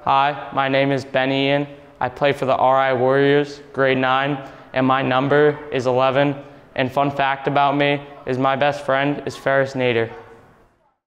Hi, my name is Eaton. I play for the RI Warriors, grade 9, and my number is 11. And fun fact about me is my best friend is Ferris Nader.